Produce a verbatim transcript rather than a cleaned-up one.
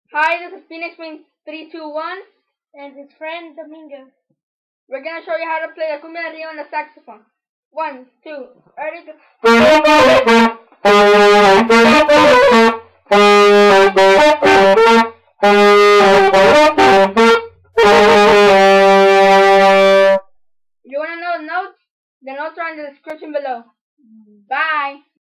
Hi, this is Phoenix Wing three two one. And his friend Domingo. We're gonna show you how to play the cumbia rio on the saxophone. One, two, ready, go. You wanna know the notes? The notes are in the description below. Bye.